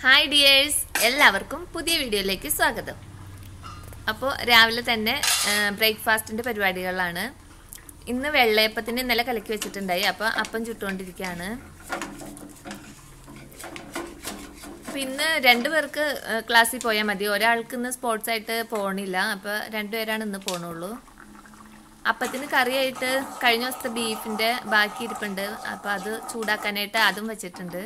Hi dears, എല്ലാവർക്കും പുതിയ വീഡിയോയിലേക്ക് സ്വാഗതം. അപ്പോൾ രാവിലെ തന്നെ ബ്രേക്ക്ഫാസ്റ്റിൻ്റെ പരിപാടികളാണ്. ഇന്ന് വെള്ളയപ്പത്തിന് ഇന്നലെ കലക്കി വെച്ചിട്ടുണ്ടായി. അപ്പോൾ അപ്പം ചുട്ടുകൊണ്ടിരിക്കുകയാണ്. പിന്നെ 2 പേർക്ക് ക്ലാസ്സിൽ പോയാൽ മതി. ഒരാൾക്ക് ഇന്ന് സ്പോർട്സ് ആയിട്ട് പോകണില്ല. അപ്പോൾ 2 പേരാണ് ഇന്ന് പോകണുള്ളൂ. അപ്പത്തിന് കറിയായിട്ട് കഴിഞ്ഞ ദിവസത്തെ ബീഫിൻ്റെ ബാക്കി ഇരിപ്പുണ്ട്. അപ്പോൾ അത് ചൂടാക്കാനായിട്ട് അതും വെച്ചിട്ടുണ്ട്.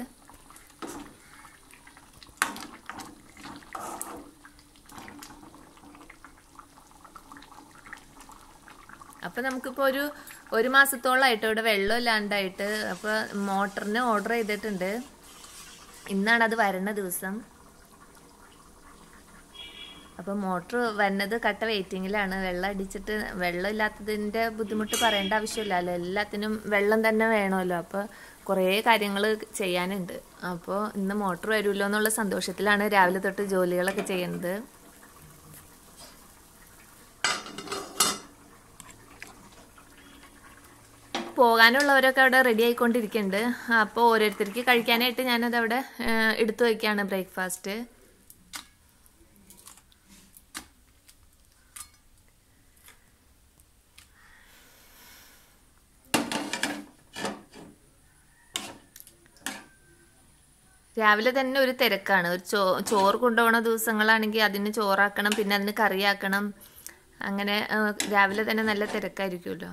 അപ്പോൾ നമുക്കിപ്പോൾ ഒരു മാസത്തോളമായിട്ട് ഇവിടെ വെള്ളമില്ലാണ്ടായിട്ട്. അപ്പോൾ മോട്ടറിന് ഓർഡർ ചെയ്തിട്ടുണ്ട്. ഇന്നാണ് അത് വരുന്ന ദിവസം. അപ്പോൾ മോട്ടർ വരുന്നത് കട്ട വെയിറ്റിങ്ങിലാണ്. വെള്ളം അടിച്ചിട്ട് വെള്ളം ഇല്ലാത്തതിൻ്റെ ബുദ്ധിമുട്ട് പറയേണ്ട ആവശ്യമില്ലല്ലോ. എല്ലാത്തിനും വെള്ളം തന്നെ വേണമല്ലോ. അപ്പോൾ കുറേ കാര്യങ്ങൾ ചെയ്യാനുണ്ട്. അപ്പോൾ ഇന്ന് മോട്ടർ വരുമല്ലോ എന്നുള്ള സന്തോഷത്തിലാണ് രാവിലെ തൊട്ട് ജോലികളൊക്കെ ചെയ്യുന്നത്. പോകാനുള്ളവരൊക്കെ അവിടെ റെഡി ആയിക്കൊണ്ടിരിക്കുന്നുണ്ട്. അപ്പോൾ ഓരോരുത്തർക്ക് കഴിക്കാനായിട്ട് ഞാനത് അവിടെ എടുത്തു വയ്ക്കുകയാണ് ബ്രേക്ക്ഫാസ്റ്റ്. രാവിലെ തന്നെ ഒരു തിരക്കാണ്. ഒരു ചോറ് കൊണ്ടുപോകുന്ന ദിവസങ്ങളാണെങ്കിൽ അതിന് ചോറാക്കണം, പിന്നെ അതിന് കറിയാക്കണം. അങ്ങനെ രാവിലെ തന്നെ നല്ല തിരക്കായിരിക്കുമല്ലോ.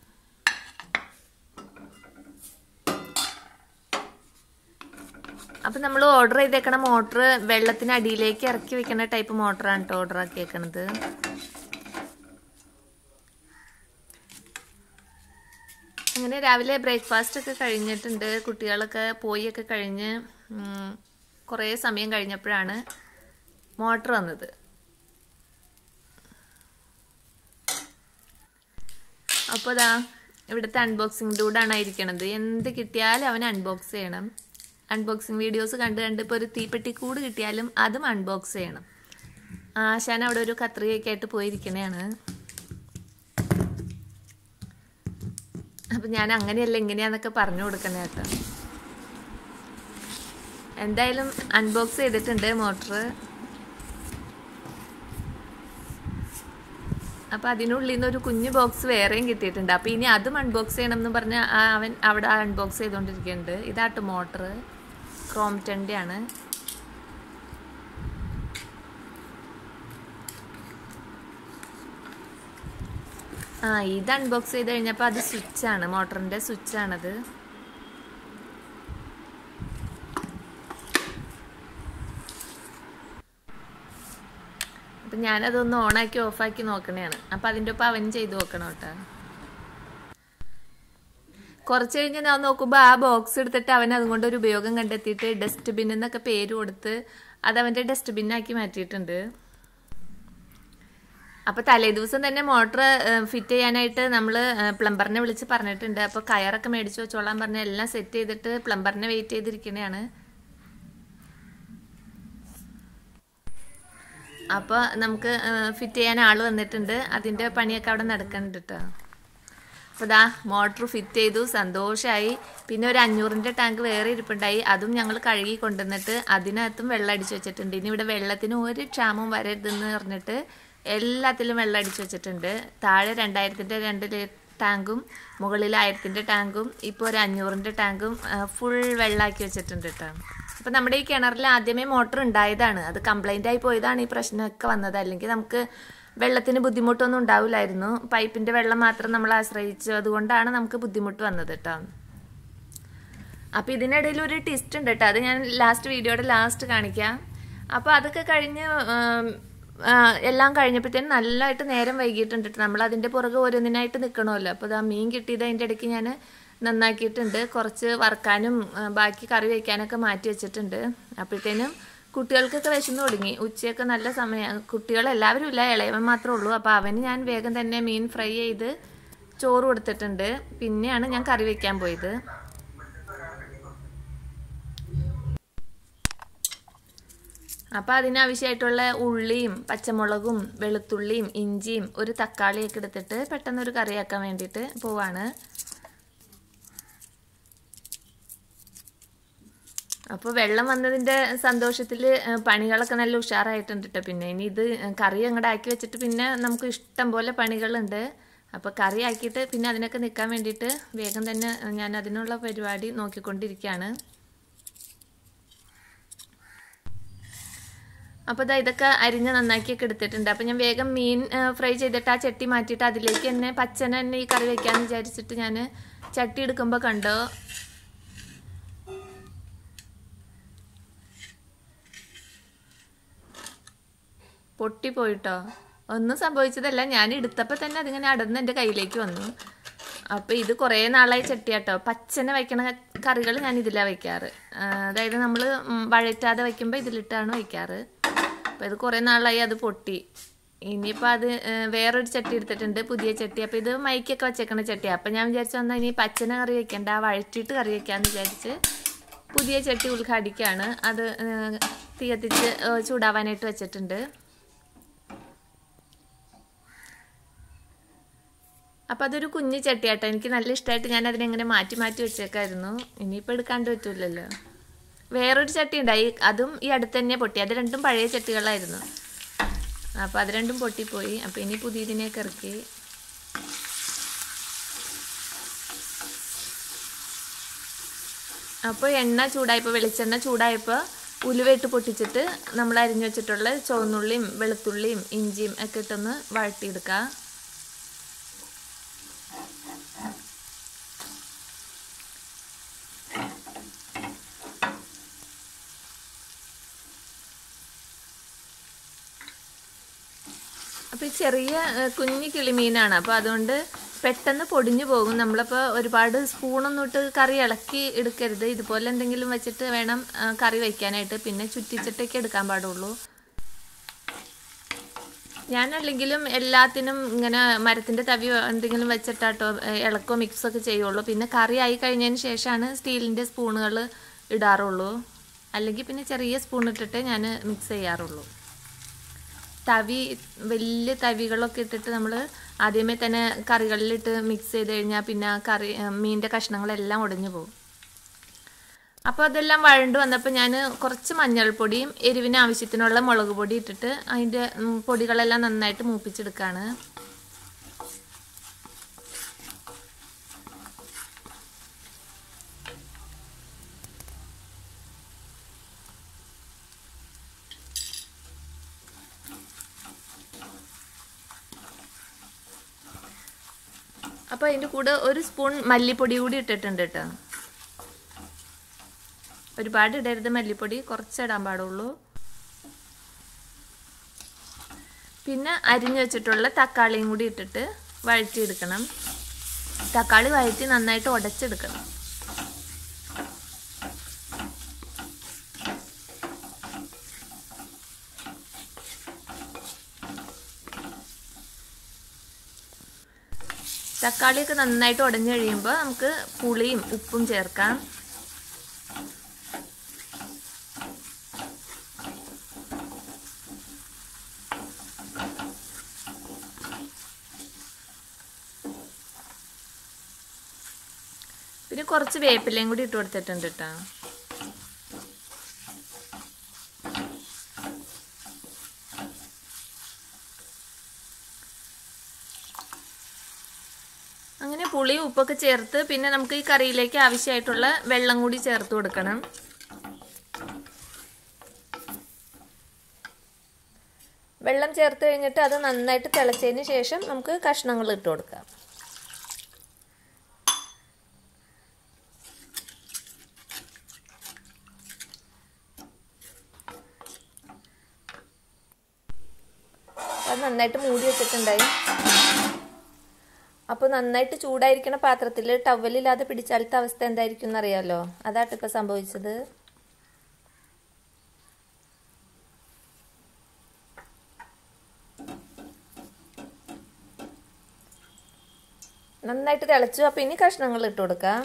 അപ്പം നമ്മൾ ഓർഡർ ചെയ്തേക്കണ മോട്ടർ വെള്ളത്തിന് അടിയിലേക്ക് ഇറക്കി വെക്കുന്ന ടൈപ്പ് മോട്ടറാണ് കേട്ടോ ഓർഡർ ആക്കിയേക്കണത്. അങ്ങനെ രാവിലെ ബ്രേക്ക്ഫാസ്റ്റ് ഒക്കെ കഴിഞ്ഞിട്ടുണ്ട്. കുട്ടികളൊക്കെ പോയൊക്കെ കഴിഞ്ഞ് കുറേ സമയം കഴിഞ്ഞപ്പോഴാണ് മോട്ടർ വന്നത്. അപ്പോൾ ഇതാ ഇവിടുത്തെ അൺബോക്സിംഗ് ഡൂഡാണ് ഇരിക്കണത്. എന്ത് കിട്ടിയാലും അവൻ അൺബോക്സ് ചെയ്യണം. അൺബോക്സിങ് വീഡിയോസ് കണ്ട് ഇപ്പോൾ ഒരു തീപ്പെട്ടി കൂട് കിട്ടിയാലും അതും അൺബോക്സ് ചെയ്യണം. ആശാൻ അവിടെ ഒരു കത്രികയൊക്കെ ആയിട്ട് പോയിരിക്കണേയാണ്. അപ്പം ഞാൻ അങ്ങനെയല്ല ഇങ്ങനെയാന്നൊക്കെ പറഞ്ഞു കൊടുക്കണേ കേട്ടോ. എന്തായാലും അൺബോക്സ് ചെയ്തിട്ടുണ്ട് മോട്ടർ. അപ്പം അതിനുള്ളിൽ നിന്ന് ഒരു കുഞ്ഞു ബോക്സ് വേറെയും കിട്ടിയിട്ടുണ്ട്. അപ്പം ഇനി അതും അൺബോക്സ് ചെയ്യണം എന്ന് പറഞ്ഞാൽ അവൻ അവിടെ അൺബോക്സ് ചെയ്തുകൊണ്ടിരിക്കുന്നുണ്ട്. ഇതാട്ടോ മോട്ടർ, ക്രോംപ്റ്റൻ്റെ ആണ്. ഇത് അൺബോക്സ് ചെയ്ത് കഴിഞ്ഞപ്പോൾ അത് സ്വിച്ചാണ്, മോട്ടറിൻ്റെ സ്വിച്ചാണത്. അപ്പം ഞാനതൊന്ന് ഓണാക്കി ഓഫാക്കി നോക്കണേയാണ്. അപ്പം അതിൻ്റെ ഒപ്പം അവൻ ചെയ്ത് നോക്കണം കേട്ടോ. കുറച്ച് കഴിഞ്ഞ് ഞാൻ നോക്കുമ്പോൾ ആ ബോക്സ് എടുത്തിട്ട് അവൻ അതുകൊണ്ട് ഒരു ഉപയോഗം കണ്ടെത്തിയിട്ട് ഡസ്റ്റ്ബിൻ എന്നൊക്കെ പേര് കൊടുത്ത് അത് അവൻ്റെ ഡസ്റ്റ്ബിന്നാക്കി മാറ്റിയിട്ടുണ്ട്. അപ്പോൾ തലേ ദിവസം തന്നെ മോട്ടർ ഫിറ്റ് ചെയ്യാനായിട്ട് നമ്മൾ പ്ലംബറിനെ വിളിച്ച് പറഞ്ഞിട്ടുണ്ട്. അപ്പോൾ കയറൊക്കെ മേടിച്ച് വെച്ചോളാൻ പറഞ്ഞ് എല്ലാം സെറ്റ് ചെയ്തിട്ട് പ്ലംബറിനെ വെയിറ്റ് ചെയ്തിരിക്കണതാണ്. അപ്പോൾ നമുക്ക് ഫിറ്റ് ചെയ്യാൻ ആൾ വന്നിട്ടുണ്ട്. അതിൻ്റെ പണിയൊക്കെ അവിടെ നടക്കുന്നുണ്ട് കേട്ടോ. അപ്പോൾ ദാ മോട്ടർ ഫിറ്റ് ചെയ്തു, സന്തോഷമായി. പിന്നെ ഒരു 500ൻ്റെ ടാങ്ക് വേറെ ഇരിപ്പുണ്ടായി. അതും ഞങ്ങൾ കഴുകി കൊണ്ടുവന്നിട്ട് അതിനകത്തും വെള്ളം അടിച്ചു വെച്ചിട്ടുണ്ട്. ഇനി ഇവിടെ വെള്ളത്തിന് ഒരു ക്ഷാമവും വരരുതെന്ന് പറഞ്ഞിട്ട് എല്ലാത്തിലും വെള്ളം അടിച്ചു വെച്ചിട്ടുണ്ട്. താഴെ 2000ൻ്റെ 2 ടാങ്കും മുകളിൽ 1000ൻ്റെ ടാങ്കും ഇപ്പോൾ ഒരു 500ൻ്റെ ടാങ്കും ഫുൾ വെള്ളമാക്കി വെച്ചിട്ടുണ്ട് കേട്ടോ. അപ്പോൾ നമ്മുടെ ഈ കിണറിൽ ആദ്യമേ മോട്ടർ ഉണ്ടായതാണ്. അത് കംപ്ലൈൻ്റ് ആയി പോയതാണ് ഈ പ്രശ്നമൊക്കെ വന്നത്. അല്ലെങ്കിൽ നമുക്ക് വെള്ളത്തിന് ബുദ്ധിമുട്ടൊന്നും ഉണ്ടാവില്ലായിരുന്നു. പൈപ്പിൻ്റെ വെള്ളം മാത്രം നമ്മൾ ആശ്രയിച്ചു. അതുകൊണ്ടാണ് നമുക്ക് ബുദ്ധിമുട്ട് വന്നത് കേട്ടോ. അപ്പോൾ ഇതിനിടയിൽ ഒരു ട്വിസ്റ്റ് ഉണ്ട് കേട്ടോ. അത് ഞാൻ വീഡിയോയുടെ ലാസ്റ്റ് കാണിക്കാം. അപ്പോൾ അതൊക്കെ കഴിഞ്ഞ് എല്ലാം കഴിഞ്ഞപ്പോഴത്തേനും നല്ലതായിട്ട് നേരം വൈകിയിട്ടുണ്ട് കേട്ടോ. നമ്മൾ അതിൻ്റെ പുറകെ ഓരോന്നിനായിട്ട് നിൽക്കണമല്ലോ. അപ്പോൾ അത് മീൻ കിട്ടിയത് അതിൻ്റെ ഇടയ്ക്ക് ഞാൻ നന്നാക്കിയിട്ടുണ്ട്. കുറച്ച് വറുക്കാനും ബാക്കി കറി വയ്ക്കാനൊക്കെ മാറ്റി വെച്ചിട്ടുണ്ട്. അപ്പോഴത്തേനും കുട്ടികൾക്കൊക്കെ വിശന്ന് തുടങ്ങി. ഉച്ചയൊക്കെ നല്ല സമയം. കുട്ടികളെല്ലാവരും ഇല്ല, ഇളയവൻ മാത്രമേ ഉള്ളൂ. അപ്പോൾ അവന് ഞാൻ വേഗം തന്നെ മീൻ ഫ്രൈ ചെയ്ത് ചോറ് കൊടുത്തിട്ടുണ്ട്. പിന്നെയാണ് ഞാൻ കറി വയ്ക്കാൻ പോയത്. അപ്പോൾ അതിനാവശ്യമായിട്ടുള്ള ഉള്ളിയും പച്ചമുളകും വെളുത്തുള്ളിയും ഇഞ്ചിയും ഒരു തക്കാളിയൊക്കെ എടുത്തിട്ട് പെട്ടെന്നൊരു കറിയാക്കാൻ വേണ്ടിയിട്ട് പോവാണ്. അപ്പോൾ വെള്ളം വന്നതിൻ്റെ സന്തോഷത്തിൽ പണികളൊക്കെ നല്ല ഉഷാറായിട്ടുണ്ട് കേട്ടോ. പിന്നെ ഇനി ഇത് കറി അങ്ങോട്ട് ആക്കി വെച്ചിട്ട് പിന്നെ നമുക്ക് ഇഷ്ടം പോലെ പണികളുണ്ട്. അപ്പോൾ കറി ആക്കിയിട്ട് പിന്നെ അതിനൊക്കെ നിൽക്കാൻ വേണ്ടിയിട്ട് വേഗം തന്നെ ഞാൻ അതിനുള്ള പരിപാടി നോക്കിക്കൊണ്ടിരിക്കുകയാണ്. അപ്പോൾ ഇതൊക്കെ അരിഞ്ഞ് നന്നാക്കിയൊക്കെ എടുത്തിട്ടുണ്ട്. അപ്പോൾ ഞാൻ വേഗം മീൻ ഫ്രൈ ചെയ്തിട്ട് ആ ചട്ടി മാറ്റിയിട്ട് അതിലേക്ക് തന്നെ പച്ചനെ തന്നെ ഈ കറി വയ്ക്കാമെന്ന് വിചാരിച്ചിട്ട് ഞാൻ ചട്ടി എടുക്കുമ്പോൾ കണ്ടോ പൊട്ടിപ്പോയിട്ടോ. ഒന്നും സംഭവിച്ചതല്ല, ഞാൻ എടുത്തപ്പോൾ തന്നെ അതിങ്ങനെ അടന്ന് എൻ്റെ കയ്യിലേക്ക് വന്നു. അപ്പോൾ ഇത് കുറേ നാളായി ചട്ടിയാട്ടോ. പച്ചനെ വയ്ക്കണ കറികൾ ഞാൻ ഇതിലാണ് വയ്ക്കാറ്. അതായത് നമ്മൾ വഴറ്റാതെ വയ്ക്കുമ്പോൾ ഇതിലിട്ടാണ് വയ്ക്കാറ്. അപ്പോൾ ഇത് കുറേ നാളായി അത് പൊട്ടി. ഇനിയിപ്പോൾ അത് വേറൊരു ചട്ടി എടുത്തിട്ടുണ്ട്, പുതിയ ചട്ടി. അപ്പോൾ ഇത് മൈക്കൊക്കെ വച്ചേക്കണ ചട്ടിയാണ്. അപ്പോൾ ഞാൻ വിചാരിച്ചു വന്നാൽ ഇനി പച്ചനെ കറി വയ്ക്കണ്ട, വഴറ്റിയിട്ട് കറി വയ്ക്കാമെന്ന് വിചാരിച്ച് പുതിയ ചട്ടി ഉദ്ഘാടിക്കുകയാണ്. അത് തീ കത്തിച്ച് ചൂടാവാനായിട്ട് വെച്ചിട്ടുണ്ട്. അപ്പോൾ അതൊരു കുഞ്ഞു ചട്ടിയാട്ടോ. എനിക്ക് നല്ല ഇഷ്ടമായിട്ട് ഞാൻ അതിനെങ്ങനെ മാറ്റി മാറ്റി വെച്ചേക്കായിരുന്നു. ഇനിയിപ്പോൾ എടുക്കാണ്ട് പറ്റില്ലല്ലോ. വേറൊരു ചട്ടി ഉണ്ടായി, അതും ഈ അടുത്ത് തന്നെ പൊട്ടി. അത് രണ്ടും പഴയ ചട്ടികളായിരുന്നു. അപ്പോൾ അത് രണ്ടും പൊട്ടിപ്പോയി. അപ്പോൾ ഇനി പുതിയതിനെയൊക്കെ ഇറക്കി. അപ്പോൾ എണ്ണ ചൂടായപ്പോൾ, വെളിച്ചെണ്ണ ചൂടായപ്പോൾ ഉലുവയിട്ട് പൊട്ടിച്ചിട്ട് നമ്മൾ അരിഞ്ഞു വെച്ചിട്ടുള്ള ചുവന്നുള്ളിയും വെളുത്തുള്ളിയും ഇഞ്ചിയും ഒക്കെ ഇട്ടൊന്ന് വഴട്ടിയെടുക്കുക. അപ്പോൾ ഈ ചെറിയ കുഞ്ഞു കിളിമീനാണ്. അപ്പോൾ അതുകൊണ്ട് പെട്ടെന്ന് പൊടിഞ്ഞു പോകും. നമ്മളപ്പോൾ ഒരുപാട് സ്പൂണൊന്നും ഇട്ട് കറി ഇളക്കി എടുക്കരുത്. ഇതുപോലെ എന്തെങ്കിലും വെച്ചിട്ട് വേണം കറി വയ്ക്കാനായിട്ട്. പിന്നെ ചുറ്റിച്ചിട്ടൊക്കെ എടുക്കാൻ പാടുള്ളൂ. ഞാനല്ലെങ്കിലും എല്ലാത്തിനും ഇങ്ങനെ മരത്തിൻ്റെ തവി എന്തെങ്കിലും വെച്ചിട്ടാട്ടോ ഇളക്കോ മിക്സൊക്കെ ചെയ്യുള്ളൂ. പിന്നെ കറി ആയി കഴിഞ്ഞതിന് ശേഷമാണ് സ്റ്റീലിൻ്റെ സ്പൂണുകൾ ഇടാറുള്ളൂ. അല്ലെങ്കിൽ പിന്നെ ചെറിയ സ്പൂൺ ഇട്ടിട്ട് ഞാൻ മിക്സ് ചെയ്യാറുള്ളൂ. തവി വലിയ തവികളൊക്കെ ഇട്ടിട്ട് നമ്മൾ ആദ്യമേ തന്നെ കറികളിലിട്ട് മിക്സ് ചെയ്ത് കഴിഞ്ഞാൽ പിന്നെ മീനിൻ്റെ കഷ്ണങ്ങളെല്ലാം ഉടഞ്ഞു പോകും. അപ്പോൾ അതെല്ലാം വഴണ്ട് വന്നപ്പോൾ ഞാൻ കുറച്ച് മഞ്ഞൾപ്പൊടിയും എരിവിന് ആവശ്യത്തിനുള്ള മുളക് പൊടി ഇട്ടിട്ട് അതിൻ്റെ പൊടികളെല്ലാം നന്നായിട്ട് മൂപ്പിച്ചെടുക്കുകയാണ്. അപ്പോൾ അതിൻ്റെ കൂടെ ഒരു സ്പൂൺ മല്ലിപ്പൊടി കൂടി ഇട്ടിട്ടുണ്ട് കേട്ടോ. ഒരുപാട് ഇടരുത് മല്ലിപ്പൊടി, കുറച്ചിടാൻ പാടുള്ളൂ. പിന്നെ അരിഞ്ഞു വെച്ചിട്ടുള്ള തക്കാളിയും കൂടി ഇട്ടിട്ട് വഴറ്റിയെടുക്കണം. തക്കാളി വഴറ്റി നന്നായിട്ട് ഉടച്ചെടുക്കണം. തക്കാളിയൊക്കെ നന്നായിട്ട് ഉടഞ്ഞു കഴിയുമ്പോൾ നമുക്ക് പുളിയും ഉപ്പും ചേർക്കാം. പിന്നെ കുറച്ച് വേപ്പിലയും കൂടി ഇട്ട് കൊടുത്തിട്ടുണ്ട് കേട്ടോ. അങ്ങനെ പുളി ഉപ്പൊക്കെ ചേർത്ത് പിന്നെ നമുക്ക് ഈ കറിയിലേക്ക് ആവശ്യമായിട്ടുള്ള വെള്ളം കൂടി ചേർത്ത് കൊടുക്കണം. വെള്ളം ചേർത്ത് കഴിഞ്ഞിട്ട് അത് നന്നായിട്ട് തിളച്ചതിന് ശേഷം നമുക്ക് കഷ്ണങ്ങൾ ഇട്ട് കൊടുക്കാം. അത് നന്നായിട്ട് മൂടി വെച്ചിട്ടുണ്ടായി. അപ്പോൾ നന്നായിട്ട് ചൂടായിരിക്കുന്ന പാത്രത്തിൽ ടവലില്ലാതെ പിടിച്ചാലത്തെ അവസ്ഥ എന്തായിരിക്കും എന്നറിയാമല്ലോ. അതാട്ട് ഇപ്പോൾ സംഭവിച്ചത്. നന്നായിട്ട് തിളച്ചു. അപ്പോൾ ഇനി കഷ്ണങ്ങൾ ഇട്ട് കൊടുക്കാം.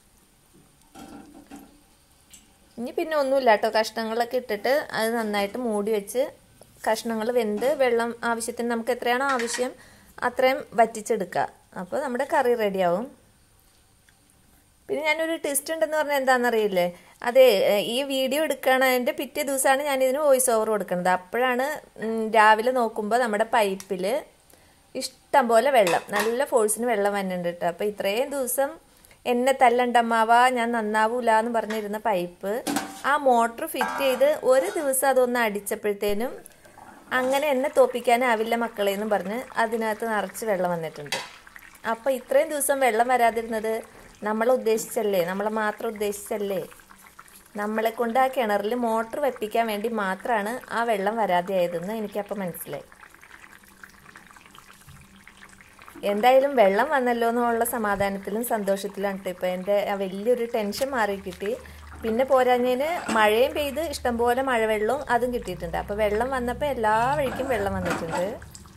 ഇനി പിന്നെ ഒന്നുമില്ല കേട്ടോ. കഷ്ണങ്ങളൊക്കെ ഇട്ടിട്ട് അത് നന്നായിട്ട് മൂടി വെച്ച് കഷ്ണങ്ങൾ വെന്ത് വെള്ളം ആവശ്യത്തിന് നമുക്ക് എത്രയാണോ ആവശ്യം അത്രയും വറ്റിച്ചെടുക്കുക. അപ്പോൾ നമ്മുടെ കറി റെഡിയാവും. പിന്നെ ഞാനൊരു ട്വിസ്റ്റ് ഉണ്ടെന്ന് പറഞ്ഞാൽ എന്താണെന്നറിയില്ലേ, അതെ, ഈ വീഡിയോ എടുക്കണതിൻ്റെ പിറ്റേ ദിവസമാണ് ഞാനിതിന് വോയിസ് ഓവർ കൊടുക്കുന്നത്. അപ്പോഴാണ് രാവിലെ നോക്കുമ്പോൾ നമ്മുടെ പൈപ്പിൽ ഇഷ്ടം പോലെ വെള്ളം, നല്ല ഫോഴ്സിന് വെള്ളം വന്നിട്ടുണ്ട് കേട്ടോ. അപ്പോൾ ഇത്രയും ദിവസം എന്നെ തല്ലണ്ടമ്മാവാ ഞാൻ നന്നാവൂല എന്ന് പറഞ്ഞിരുന്ന പൈപ്പ് ആ മോട്ടർ ഫിറ്റ് ചെയ്ത് ഒരു ദിവസം അതൊന്ന് അടിച്ചപ്പോഴത്തേനും അങ്ങനെ എന്നെ തോപ്പിക്കാനാവില്ല മക്കളെ എന്നും പറഞ്ഞ് അതിനകത്ത് നിറച്ച് വെള്ളം വന്നിട്ടുണ്ട്. അപ്പോൾ ഇത്രയും ദിവസം വെള്ളം വരാതിരുന്നത് നമ്മളെ ഉദ്ദേശിച്ചല്ലേ, നമ്മളെ മാത്രം ഉദ്ദേശിച്ചല്ലേ, നമ്മളെ കൊണ്ട് ആ കിണറിൽ മോട്ടർ വെപ്പിക്കാൻ വേണ്ടി മാത്രമാണ് ആ വെള്ളം വരാതെയായതെന്ന് എനിക്കപ്പോൾ മനസ്സിലായി. എന്തായാലും വെള്ളം വന്നല്ലോ എന്നുള്ള സമാധാനത്തിലും സന്തോഷത്തിലാണ് കേട്ടോ ഇപ്പോൾ എൻ്റെ വലിയൊരു ടെൻഷൻ മാറി കിട്ടി. പിന്നെ പോരാഞ്ഞതിന് മഴയും പെയ്ത് ഇഷ്ടംപോലെ മഴവെള്ളവും അതും കിട്ടിയിട്ടുണ്ട്. അപ്പോൾ വെള്ളം വന്നപ്പോൾ എല്ലാ വഴിക്കും വെള്ളം വന്നിട്ടുണ്ട്.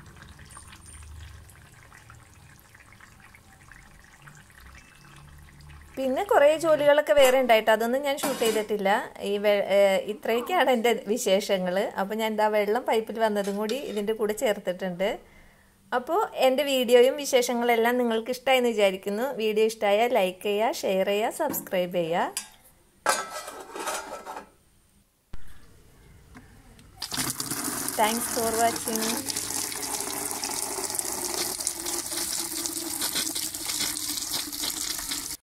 പിന്നെ കുറേ ജോലികളൊക്കെ വേറെ ഉണ്ടായിട്ട് അതൊന്നും ഞാൻ ഷൂട്ട് ചെയ്തിട്ടില്ല. ഇത്രയൊക്കെയാണ് എൻ്റെ വിശേഷങ്ങൾ. അപ്പോൾ ഞാൻ എന്താ വെള്ളം പൈപ്പിൽ വന്നതും കൂടി ഇതിൻ്റെ കൂടെ ചേർത്തിട്ടുണ്ട്. അപ്പോൾ എൻ്റെ വീഡിയോയും വിശേഷങ്ങളെല്ലാം നിങ്ങൾക്ക് ഇഷ്ടമായെന്ന് വിചാരിക്കുന്നു. വീഡിയോ ഇഷ്ടമായാൽ ലൈക്ക് ചെയ്യുക, ഷെയർ ചെയ്യുക, സബ്സ്ക്രൈബ് ചെയ്യുക. Thanks for watching.